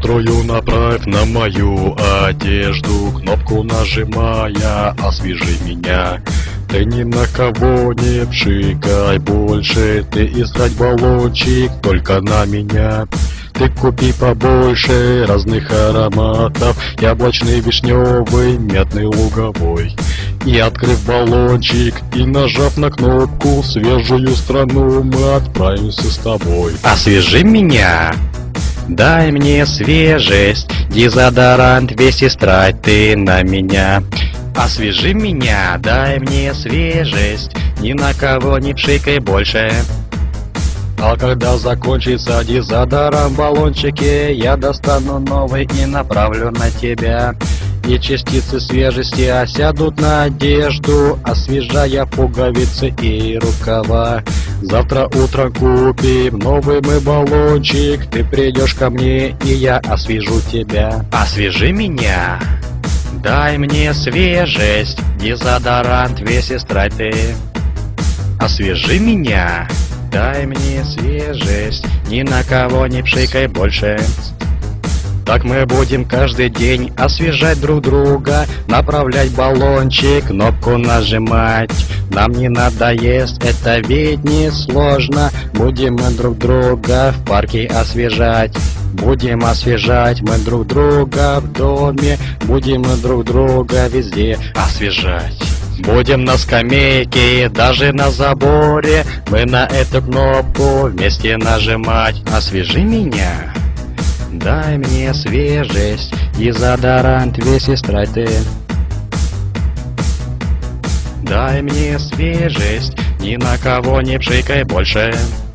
Настрою направь на мою одежду, кнопку нажимая, освежи меня. Ты ни на кого не пшикай больше, ты искать баллончик только на меня. Ты купи побольше разных ароматов, яблочный, вишневый, мятный, луговой. И открыв баллончик и нажав на кнопку, в свежую страну мы отправимся с тобой. Освежи меня, дай мне свежесть, дезодорант весь истрать ты на меня. Освежи меня, дай мне свежесть, ни на кого не пшикай больше. А когда закончится дезодорант в баллончике, я достану новый и направлю на тебя. И частицы свежести осядут на одежду, освежая пуговицы и рукава. Завтра утром купим новый мы баллончик, ты придешь ко мне, и я освежу тебя. Освежи меня, дай мне свежесть, дезодорант весь истрать ты. Освежи меня, дай мне свежесть, ни на кого не пшикай больше. Так мы будем каждый день освежать друг друга, направлять баллончик, кнопку нажимать. Нам не надоест, это ведь не сложно. Будем мы друг друга в парке освежать. Будем освежать мы друг друга в доме, будем мы друг друга везде освежать. Будем на скамейке, даже на заборе, мы на эту кнопку вместе нажимать. Освежи меня, дай мне свежесть, дезодорант весь истрать ты. дай мне свежесть, ни на кого не пшикай больше.